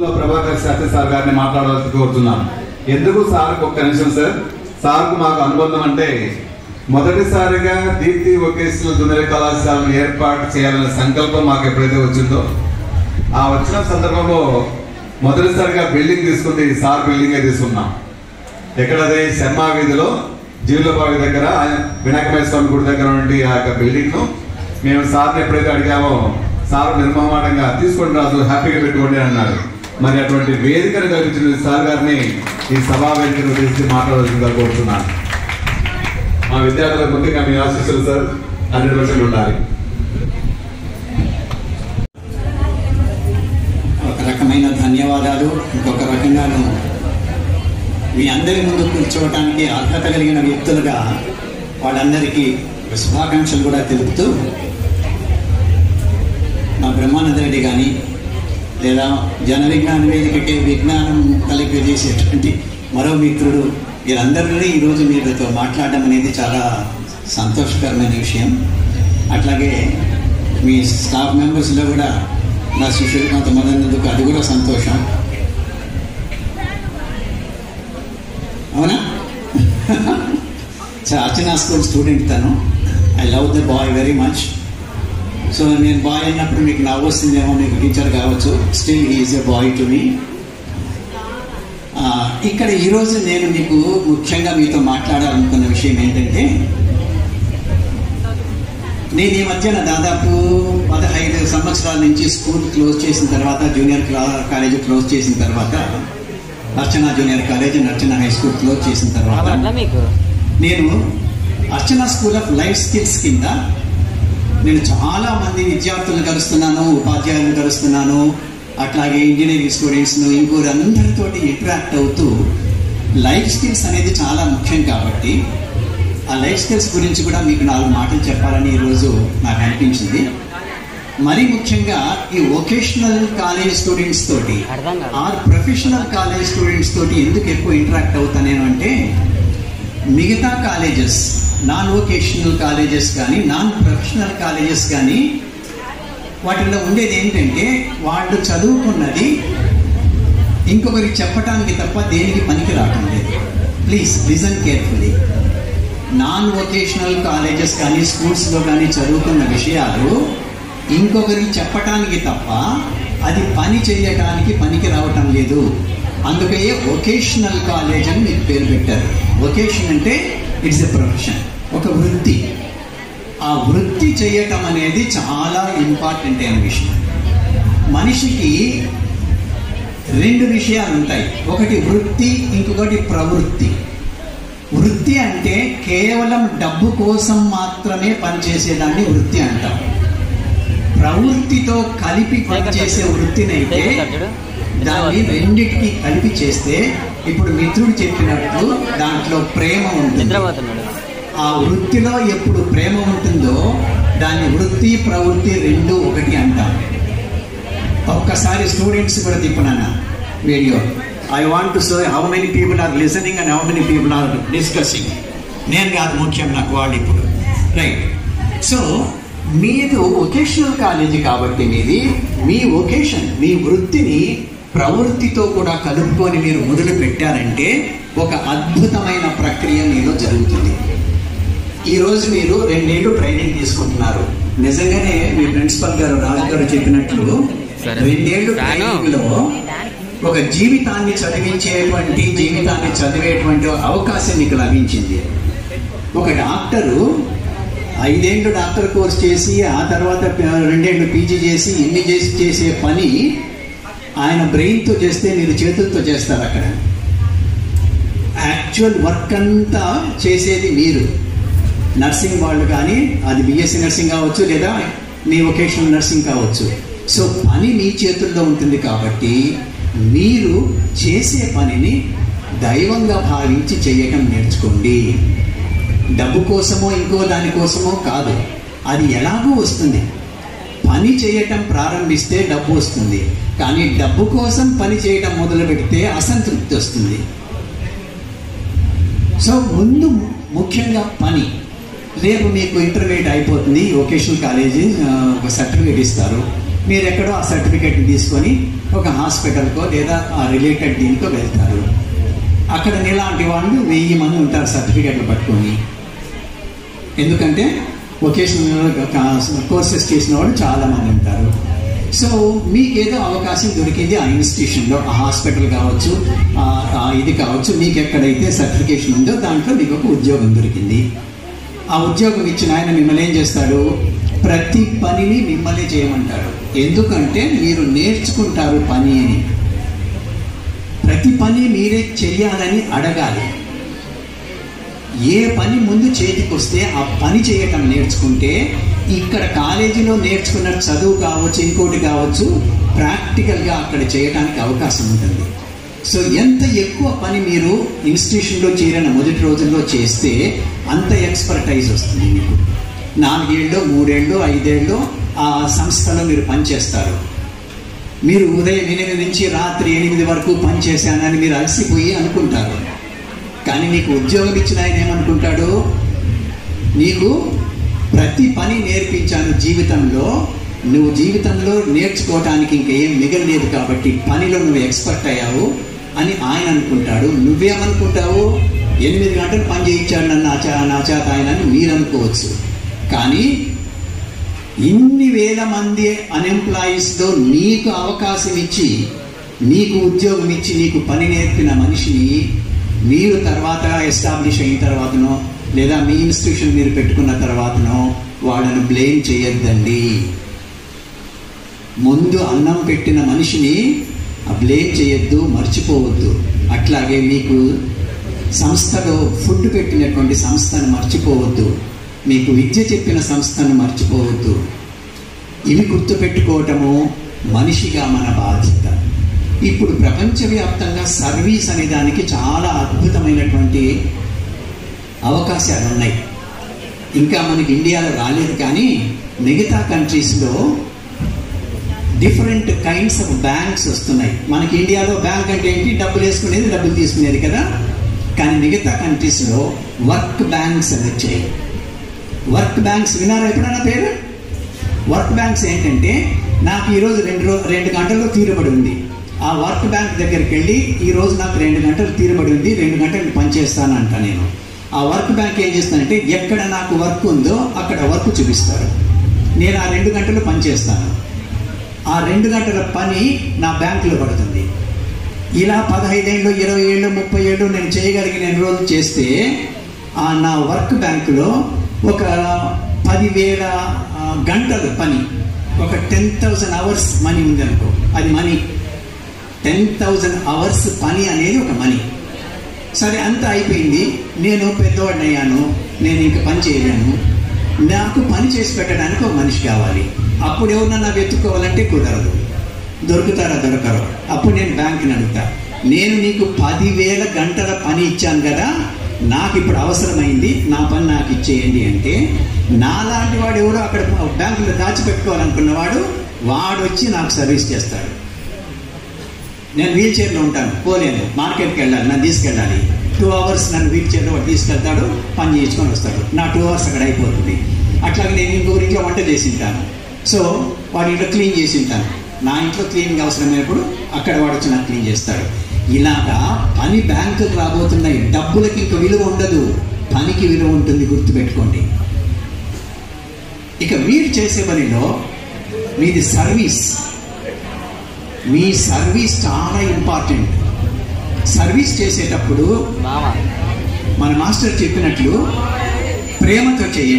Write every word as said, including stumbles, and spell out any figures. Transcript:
Prabhakar Sastry sir గారిని మాట్లాడవలసి కోరుతున్నాను. ఎందుకు సార్ ఒక్క నిమిషం సార్. సార్కు మాకు అనుబంధం అంటే మొదటిసారిగా దీప్తి వొకేషనల్ జూనియర్ కళాశాలను ఏర్పాటు చేయాలనే సంకల్పం మాకు ఎప్పుడైతే వచ్చిందో ఆ వచ్చిన సందర్భంలో మొదటిసారిగా బిల్డింగ్ తీసుకుంది సార్ బిల్డింగే తీసుకున్నాం. ఎక్కడదే శర్మా వీధిలో జీవులబావి దగ్గర వినాయకమయ స్వామి గుడి దగ్గర నుండి ఆ యొక్క బిల్డింగ్ ను మేము సార్ని ఎప్పుడైతే అడిగామో సార్ నిర్మమాటంగా తీసుకోండి రాజు, హ్యాపీగా పెట్టుకోండి అన్నాడు. మరి అటువంటి వేదికను కల్పించిన సార్ గారిని ఈ సభా వేదికను తీసి మాట్లాడాల్సిందిగా కోరుతున్నాను. మా విద్యార్థులకు ముందుగా మీ ఆశీస్సులు సార్ హండ్రెడ్ పర్సెంట్ ఉండాలి. ఒక రకమైన ధన్యవాదాలు. ఇంకొక రకంగాను మీ అందరి ముందు కూర్చోవటానికి అర్హత కలిగిన వ్యక్తులుగా వాళ్ళందరికీ శుభాకాంక్షలు కూడా తెలుపుతూ, మా బ్రహ్మానంద రెడ్డి కానీ లేదా జన విజ్ఞాన వేదికకి విజ్ఞానం కలిగజేసేటువంటి మరో మిత్రుడు, వీరందరినీ ఈరోజు మీతో మాట్లాడడం అనేది చాలా సంతోషకరమైన విషయం. అట్లాగే మీ స్టాఫ్ మెంబర్స్లో కూడా నా శిష్యులు కొంతమందినందుకు అది కూడా సంతోషం. అవునా? అర్చనా స్కూల్ స్టూడెంట్ తను. I love the boy very much. So నేను బాయ్ అన్నప్పుడు మీకు నవ్వు వస్తుందేమో, మీకు టీచర్ కావచ్చు. Still he is a boy to me. ఇక్కడ ఈరోజు నేను మీకు ముఖ్యంగా మీతో మాట్లాడాలనుకున్న విషయం ఏంటంటే, నేను ఈ మధ్యన దాదాపు పదహైదు సంవత్సరాల నుంచి స్కూల్ క్లోజ్ చేసిన తర్వాత, జూనియర్ కాలేజ్ క్లోజ్ చేసిన తర్వాత, Archana junior college and Archana high school close చేసిన తర్వాత నేను Archana school of life skills కింద నేను చాలా మంది విద్యార్థులను కలుస్తున్నాను, ఉపాధ్యాయులను కలుస్తున్నాను, అట్లాగే ఇంజనీరింగ్ స్టూడెంట్స్ను, ఇంకోరు అందరితోటి ఇంటరాక్ట్ అవుతూ లైఫ్ స్కిల్స్ అనేది చాలా ముఖ్యం కాబట్టి ఆ లైఫ్ స్కిల్స్ గురించి కూడా మీకు నాలుగు మాటలు చెప్పాలని ఈరోజు నాకు అనిపించింది. మరీ ముఖ్యంగా ఈ వొకేషనల్ కాలేజ్ స్టూడెంట్స్ తోటి ఆర్ ప్రొఫెషనల్ కాలేజ్ స్టూడెంట్స్ తోటి ఎందుకు ఎక్కువ ఇంటరాక్ట్ అవుతానేను అంటే, మిగతా కాలేజెస్, నాన్ వొకేషనల్ కాలేజెస్ కానీ నాన్ ప్రొఫెషనల్ కాలేజెస్ కానీ వాటిల్లో ఉండేది ఏంటంటే, వాళ్ళు చదువుకున్నది ఇంకొకరికి చెప్పడానికి తప్ప దేనికి పనికి రావటం లేదు. Please listen carefully. Non vocational colleges కానీ స్కూల్స్లో కానీ చదువుకున్న విషయాలు ఇంకొకరికి చెప్పటానికి తప్ప అది పని చేయడానికి పనికి రావటం లేదు. అందుకే వొకేషనల్ కాలేజ్ అని మీకు పేరు పెట్టారు. వొకేషన్ అంటే ఇట్స్ ఎ ప్రొఫెషన్, ఒక వృత్తి. ఆ వృత్తి చేయటం అనేది చాలా ఇంపార్టెంట్ అయిన విషయం. మనిషికి రెండు విషయాలు ఉంటాయి, ఒకటి వృత్తి, ఇంకొకటి ప్రవృత్తి. వృత్తి అంటే కేవలం డబ్బు కోసం మాత్రమే పనిచేసేదాన్ని వృత్తి అంటాం. ప్రవృత్తితో కలిపి పనిచేసే వృత్తినైతే దాన్ని రెండింటికి కలిపి చేస్తే, ఇప్పుడు మిత్రుడు చెప్పినట్లు దాంట్లో ప్రేమ ఉంటుంది. ఆ వృత్తిలో ఎప్పుడు ప్రేమ ఉంటుందో దాన్ని వృత్తి ప్రవృత్తి రెండు ఒకటి అంటాం. ఒక్కసారి స్టూడెంట్స్ కూడా తిప్పనా video. I want to say how many people are listening and how many people are discussing. నేను కాదు ముఖ్యం, నాకు వాళ్ళు ఇప్పుడు రైట్. సో మీది వొకేషనల్ కాలేజీ కాబట్టి మీది మీ వొకేషన్, మీ వృత్తిని ప్రవృత్తితో కూడా కలుపుకొని మీరు మొదలు పెట్టారంటే ఒక అద్భుతమైన ప్రక్రియ మీలో జరుగుతుంది. ఈరోజు మీరు రెండేళ్ళు ట్రైనింగ్ తీసుకుంటున్నారు. నిజంగానే మీ ప్రిన్సిపల్ గారు రాజు గారు చెప్పినట్లు రెండేళ్ళు ట్రైనింగ్ లో ఒక జీవితాన్ని చదివించేటువంటి జీవితాన్ని చదివేటువంటి అవకాశం మీకు లభించింది. ఒక డాక్టరు ఐదేళ్ళు డాక్టర్ కోర్స్ చేసి ఆ తర్వాత రెండేళ్ళు పీజీ చేసి ఇన్ని చేసి చేసే పని ఆయన బ్రెయిన్తో చేస్తే మీరు చేతులతో చేస్తారు. అక్కడ యాక్చువల్ వర్క్ అంతా చేసేది మీరు. నర్సింగ్ వాళ్ళు కానీ అది బిఎస్సీ నర్సింగ్ కావచ్చు లేదా మీ వొకేషనల్ నర్సింగ్ కావచ్చు. సో పని మీ చేతుల్లో ఉంటుంది కాబట్టి మీరు చేసే పనిని దైవంగా భావించి చేయటం నేర్చుకోండి. డబ్బు కోసమో ఇంకో దానికోసమో కాదు, అది ఎలాగో వస్తుంది. పని చేయటం ప్రారంభిస్తే డబ్బు వస్తుంది, కానీ డబ్బు కోసం పని చేయటం మొదలు పెడితే అసంతృప్తి వస్తుంది. సో ముందు ముఖ్యంగా పని. రేపు మీకు ఇంటర్మీడియట్ అయిపోతుంది, వొకేషనల్ కాలేజీ ఒక సర్టిఫికేట్ ఇస్తారు. మీరు ఎక్కడో ఆ సర్టిఫికెట్ తీసుకొని ఒక హాస్పిటల్కో లేదా ఆ రిలేటెడ్ దీనికో వెళ్తారు. అక్కడ ఇలాంటి వాళ్ళు వెయ్యి మంది ఉంటారు సర్టిఫికెట్లు పట్టుకొని. ఎందుకంటే వొకేషనల్ కోర్సెస్ చేసిన వాళ్ళు చాలామంది ఉంటారు. సో మీకు ఏదో అవకాశం దొరికింది ఆ ఇన్స్టిట్యూషన్లో, ఆ హాస్పిటల్ కావచ్చు, ఇది కావచ్చు, మీకు ఎక్కడైతే సర్టిఫికేషన్ ఉందో దాంట్లో మీకు ఒక ఉద్యోగం దొరికింది. ఆ ఉద్యోగం ఇచ్చిన ఆయన మిమ్మల్ని ఏం చేస్తాడు? ప్రతి పనిని మిమ్మల్ని చేయమంటాడు. ఎందుకంటే మీరు నేర్చుకుంటారు పని అని. ప్రతి పని మీరే చెయ్యాలని అడగాలి. ఏ పని ముందు చేతికి వస్తే ఆ పని చేయటం నేర్చుకుంటే ఇక్కడ కాలేజీలో నేర్చుకున్న చదువు కావచ్చు, ఇంకోటి కావచ్చు, ప్రాక్టికల్గా అక్కడ చేయడానికి అవకాశం ఉంటుంది. సో ఎంత ఎక్కువ పని మీరు ఇన్స్టిట్యూషన్లో చేరిన మొదటి రోజుల్లో చేస్తే అంత ఎక్స్పర్టైజ్ వస్తుంది మీకు. నాలుగేళ్ళు, మూడేళ్ళు, ఐదేళ్ళు ఆ సంస్థలో మీరు పనిచేస్తారు. మీరు ఉదయం ఎనిమిది నుంచి రాత్రి ఎనిమిది వరకు పనిచేశానని మీరు అలసిపోయి అనుకుంటారు. కానీ నీకు ఉద్యోగం ఇచ్చిన ఆయన ఏమనుకుంటాడు? నీకు ప్రతి పని నేర్పించాను జీవితంలో, నువ్వు జీవితంలో నేర్చుకోవటానికి ఇంకేం మిగలలేదు కాబట్టి పనిలో నువ్వు ఎక్స్పర్ట్ అయ్యావు అని ఆయన అనుకుంటాడు. నువ్వేమనుకుంటావు? ఎనిమిది గంటలు పని చేయించాడు నన్ను ఆచా నా చేత ఆయన అని మీరు అనుకోవచ్చు. కానీ ఇన్ని వేల మంది అన్ఎంప్లాయీస్లో నీకు అవకాశం ఇచ్చి, నీకు ఉద్యోగం ఇచ్చి, నీకు పని నేర్పిన మనిషిని మీరు తర్వాత ఎస్టాబ్లిష్ అయిన తర్వాతనో లేదా మీ ఇన్స్టిట్యూషన్ మీరు పెట్టుకున్న తర్వాతనో వాళ్ళను బ్లేమ్ చేయొద్దండి. ముందు అన్నం పెట్టిన మనిషిని బ్లేమ్ చేయొద్దు, మర్చిపోవద్దు. అట్లాగే మీకు సంస్థలో ఫుడ్ పెట్టినటువంటి సంస్థను మర్చిపోవద్దు, మీకు విద్య చెప్పిన సంస్థను మర్చిపోవద్దు. ఇవి గుర్తుపెట్టుకోవటము మనిషిగా మన బాధ్యత. ఇప్పుడు ప్రపంచవ్యాప్తంగా సర్వీస్ అనే దానికి చాలా అద్భుతమైనటువంటి అవకాశాలు ఉన్నాయి. ఇంకా మనకి ఇండియాలో రాలేదు, కానీ మిగతా కంట్రీస్లో డిఫరెంట్ కైండ్స్ ఆఫ్ బ్యాంక్స్ వస్తున్నాయి. మనకి ఇండియాలో బ్యాంక్ అంటే ఏంటి? డబ్బులు వేసుకునేది, డబ్బులు తీసుకునేది కదా. కానీ మిగతా కంట్రీస్లో వర్క్ బ్యాంక్స్ అని వచ్చాయి. వర్క్ బ్యాంక్స్ విన్నారా ఎప్పుడైనా పేరు? వర్క్ బ్యాంక్స్ ఏంటంటే, నాకు ఈరోజు రెండు రో రెండు గంటల్లో తీరుబడి ఉంది. ఆ వర్క్ బ్యాంక్ దగ్గరికి వెళ్ళి ఈరోజు నాకు రెండు గంటలు తీరుబడి ఉంది, రెండు గంటలు పనిచేస్తాను అంట. నేను ఆ వర్క్ బ్యాంక్ ఏం చేస్తానంటే, ఎక్కడ నాకు వర్క్ ఉందో అక్కడ వర్క్ చూపిస్తారు. నేను ఆ రెండు గంటలు పనిచేస్తాను. ఆ రెండు గంటల పని నా బ్యాంకులో పడుతుంది. ఇలా పదహైదేళ్ళు, ఇరవై ఏళ్ళు, ముప్పై ఏళ్ళు నేను చేయగలిగిన ఎన్ని రోజులు చేస్తే ఆ నా వర్క్ బ్యాంకులో ఒక పదివేల గంటలు పని, ఒక టెన్ థౌజండ్ అవర్స్ మనీ ఉంది అనుకో, అది మనీ. టెన్ థౌజండ్ అవర్స్ పని అనేది ఒక మనీ. సరే, అంతా అయిపోయింది. నేను పెద్దవాడిని అయ్యాను, నేను ఇంక పని చేయలేను, నాకు పని చేసి పెట్టడానికి ఒక మనిషి కావాలి. అప్పుడు ఎవరినన్నా వెతుక్కోవాలంటే కుదరదు. దొరుకుతారా? దొరకరు. అప్పుడు నేను బ్యాంకుని అడుగుతా, నేను నీకు పదివేల గంటల పని ఇచ్చాను కదా, నాకు ఇప్పుడు అవసరమైంది, నా పని నాకు ఇచ్చేయండి అంటే, నాలాంటి వాడు ఎవరో అక్కడ బ్యాంకులో దాచిపెట్టుకోవాలనుకున్నవాడు వాడు వచ్చి నాకు సర్వీస్ చేస్తాడు. నేను వీల్ చైర్లో ఉంటాను, పోలేను, మార్కెట్కి వెళ్ళాలి, నన్ను తీసుకెళ్ళాలి. టూ అవర్స్ నన్ను వీల్ చైర్లో వాడు తీసుకెళ్తాడు, పని చేసుకొని వస్తాడు. నా టూ అవర్స్ అక్కడ అయిపోతుంది. అట్లాగే నేను ఇంకొకరి ఇంట్లో వంట చేసి ఉంటాను, సో వాడి ఇంట్లో క్లీన్ చేసి ఉంటాను. నా ఇంట్లో క్లీనింగ్ అవసరమైనప్పుడు అక్కడ వాడు వచ్చి నాకు క్లీన్ చేస్తాడు. ఇలాగా పని బ్యాంకుకు రాబోతున్నాయి. డబ్బులకి ఇంక విలువ ఉండదు, పనికి విలువ ఉంటుంది, గుర్తుపెట్టుకోండి. ఇక మీరు చేసే పనిలో మీది సర్వీస్. మీ సర్వీస్ చాలా ఇంపార్టెంట్. సర్వీస్ చేసేటప్పుడు మన మాస్టర్ చెప్పినట్లు ప్రేమతో చేయండి.